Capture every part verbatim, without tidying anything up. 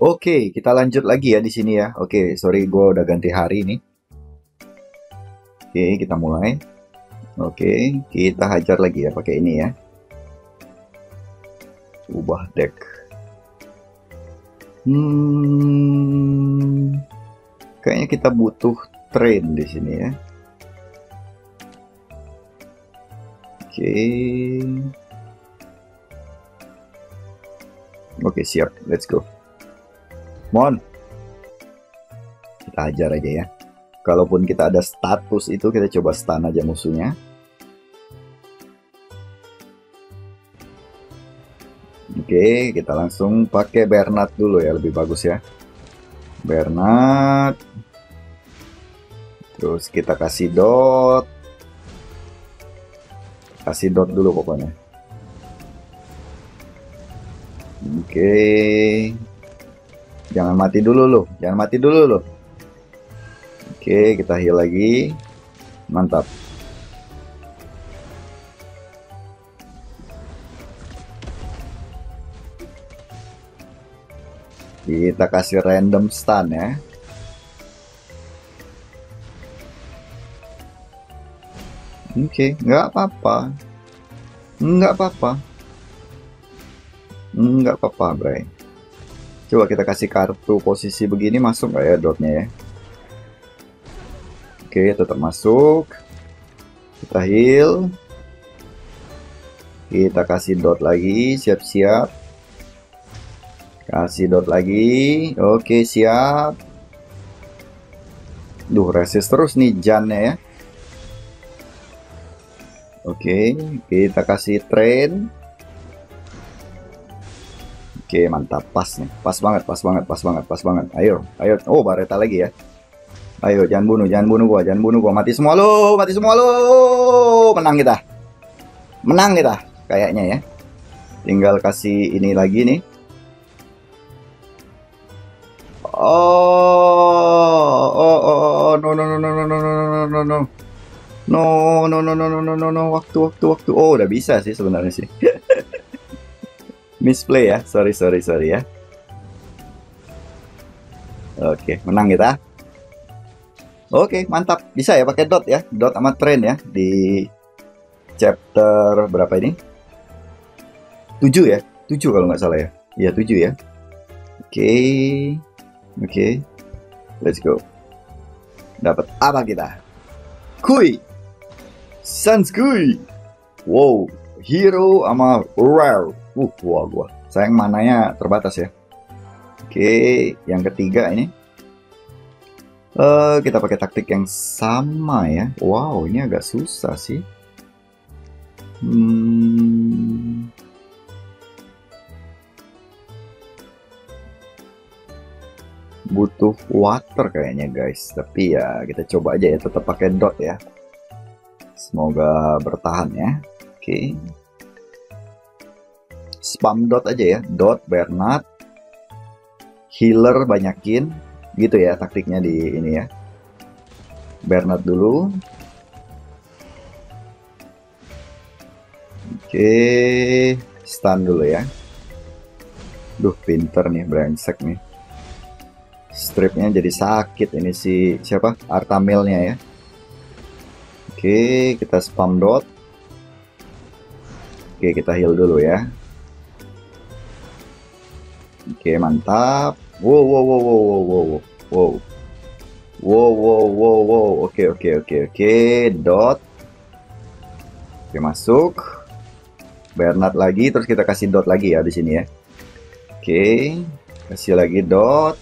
Oke, kita lanjut lagi ya di sini ya. Oke, sorry gue udah ganti hari ini. Oke, kita mulai. Oke, kita hajar lagi ya pakai ini ya. Ubah deck. Hmm, kayaknya kita butuh train di sini ya. Oke. Oke, siap. Let's go. Mon. Kita hajar aja ya. Kalaupun kita ada status itu, kita coba stun aja musuhnya. Oke, kita langsung pakai Bernard dulu ya, lebih bagus ya. Bernard. Terus kita kasih dot. Kasih dot dulu pokoknya. Oke. Jangan mati dulu loh, jangan mati dulu loh. Oke, kita heal lagi. Mantap. Kita kasih random stun ya. Oke, nggak apa-apa. Nggak apa-apa. Nggak apa-apa, Bray. Coba kita kasih kartu posisi begini, masuk nggak ya dotnya ya? Oke, tetap masuk. Kita heal. Kita kasih dot lagi, siap-siap. Kasih dot lagi. Oke, siap. Duh, resist terus nih Jannya ya. Oke, kita kasih train. Oke, mantap, pas nih. Pas banget, pas banget, pas banget, pas banget. Ayo, ayo. Oh, Bareta lagi ya. Ayo, jangan bunuh, jangan bunuh gua, jangan bunuh gua. Mati semua lo, mati semua lo. Menang kita. Menang kita kayaknya ya. Tinggal kasih ini lagi nih. Oh, oh, oh, oh, no, no, no, no, no, no, no, no, no. No, no, no, no, no, no, no, no, waktu, waktu, waktu. Oh, udah bisa sih sebenarnya sih. Misplay ya, sorry, sorry, sorry ya. Oke, menang kita. Oke, mantap. Bisa ya pakai dot ya, dot sama train ya di chapter berapa ini? tujuh ya, tujuh kalau nggak salah ya. Iya, tujuh ya. Oke, oke, let's go. Dapat apa kita? Kui, Sans Kui. Wow, hero sama rare. Uh, wah gua. Sayang mananya terbatas ya. Oke, yang ketiga ini. Uh, kita pakai taktik yang sama ya. Wow, ini agak susah sih. Hmm. Butuh water kayaknya guys. Tapi ya kita coba aja ya. Tetap pakai dot ya. Semoga bertahan ya. Oke. Spam dot aja ya. Dot Bernard. Healer banyakin. Gitu ya taktiknya di ini ya. Bernard dulu. Oke, stun dulu ya. Duh, pinter nih, brengsek nih. Stripnya jadi sakit ini si siapa? Artamilnya ya. Oke, kita spam dot. Oke, kita heal dulu ya. Oke, mantap. Wow, wow, wow, wow, wow, wow, wow, wow, wow, wow, wow. Oke, oke, oke, oke. Dot. Oke, masuk. Bernard lagi, terus kita kasih dot lagi ya di sini ya. Oke, kasih lagi dot.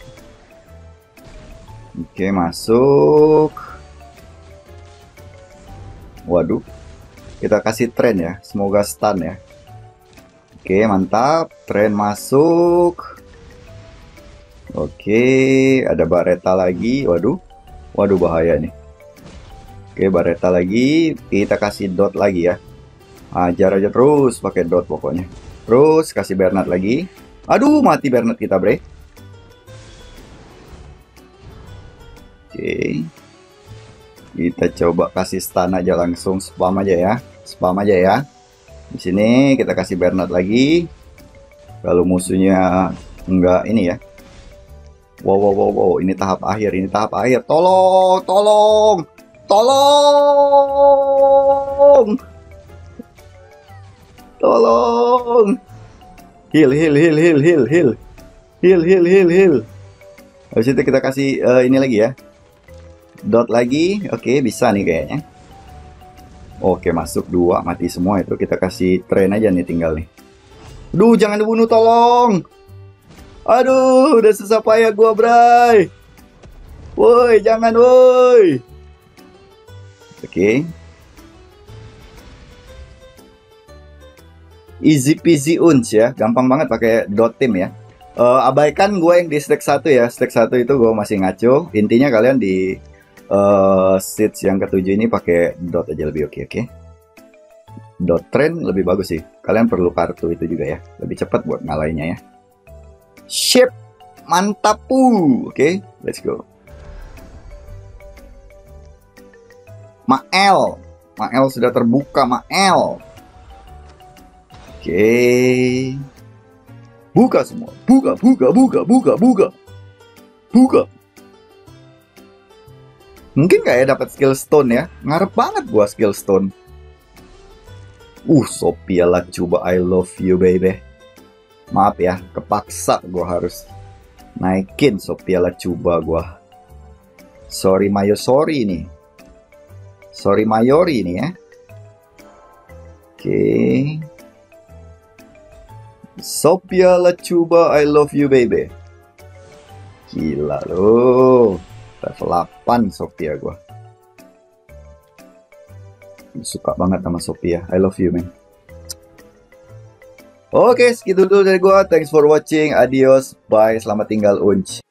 Oke, masuk. Waduh, kita kasih train ya. Semoga stun ya. Oke, mantap. Train masuk. Oke, ada Bareta lagi. Waduh, waduh bahaya nih. Oke, Bareta lagi. Kita kasih dot lagi ya. Ajar aja terus pakai dot pokoknya. Terus kasih Bernard lagi. Aduh, mati Bernard kita, bre. Oke. Kita coba kasih stun aja langsung, spam aja ya. Spam aja ya. Di sini kita kasih Bernard lagi. Kalau musuhnya enggak ini ya. Wow, wow, wow, wow. Ini tahap akhir, ini tahap akhir. Tolong, tolong, tolong, tolong. Heal, heal, heal, heal, heal, heal, heal, heal, heal, heal. Habis itu kita kasih uh, ini lagi ya. Dot lagi. Oke, bisa nih kayaknya. Oke, masuk dua, mati semua itu. Kita kasih train aja nih tinggal nih. Duh, jangan dibunuh, tolong. Aduh, udah susah payah gua, bray. Woi, jangan, woi. Oke. Easy peasy uns ya. Gampang banget pakai dot tim ya. Uh, abaikan gue yang di stack satu ya. Stack satu itu gue masih ngaco. Intinya kalian di uh, seeds yang ketujuh ini pakai dot aja lebih oke, oke. Dot train lebih bagus sih. Kalian perlu kartu itu juga ya. Lebih cepat buat ngalahinnya ya. Ship, mantap pu. Oke, okay, let's go. Mael, Mael sudah terbuka, Mael. Oke, okay. Buka semua, buka, buka, buka, buka, buka, buka. Mungkin kayak dapat skill stone ya. Ngarep banget gua skill stone. Uh, Sophia Lachuba, I love you baby. Maaf ya, kepaksa gue harus naikin Sophia Lachuba gue. Sorry Mayo, sorry nih. Sorry Mayori nih ya. Oke. Okay. Sophia Lachuba, I love you baby. Gila loh. Level delapan Sophia gue. Suka banget sama Sophia. I love you man. Oke, segitu dulu dari gua. Thanks for watching. Adios. Bye. Selamat tinggal, Unch.